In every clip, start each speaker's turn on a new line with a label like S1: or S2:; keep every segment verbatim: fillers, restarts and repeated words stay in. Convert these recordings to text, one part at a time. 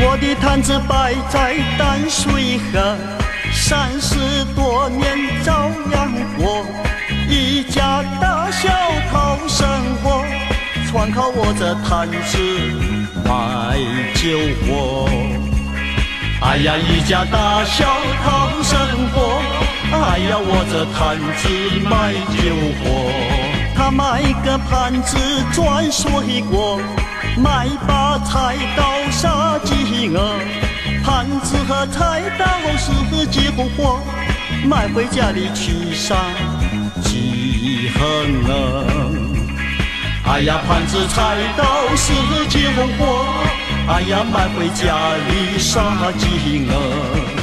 S1: 我的摊子摆在淡水河，三十多年照样过，一家大小讨生活，全靠我这摊子卖酒货。哎呀，一家大小讨生活，哎呀，我这摊子卖酒货。他卖个盘子转水果，卖把菜刀杀鸡鹅，盘子和菜刀是几户货，买回家里去杀鸡和鹅。哎呀，盘子菜刀是几户货，哎呀，买回家里杀鸡鹅。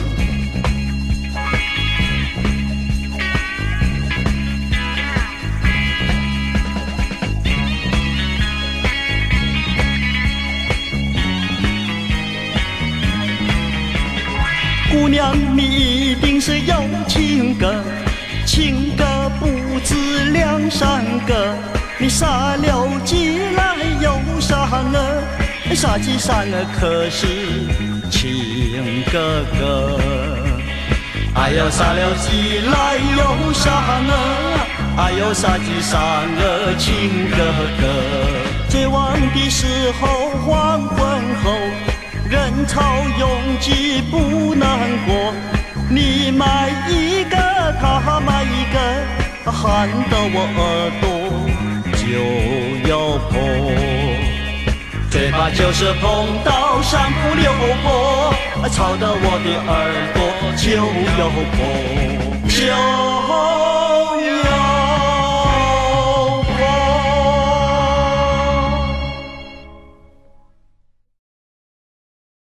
S1: 姑娘，你一定是有情歌，情歌不止两三个，你杀了鸡来又杀鹅，杀鸡杀鹅可是情哥哥。哎呦，杀了鸡来又杀鹅，哎呦，杀鸡杀鹅情哥哥。最晚的时候，黄昏后，人潮拥挤不难过，你买一个，他买一个，喊得我耳朵就要破。嘴巴就是碰到山不溜坡，吵得我的耳朵就要破。就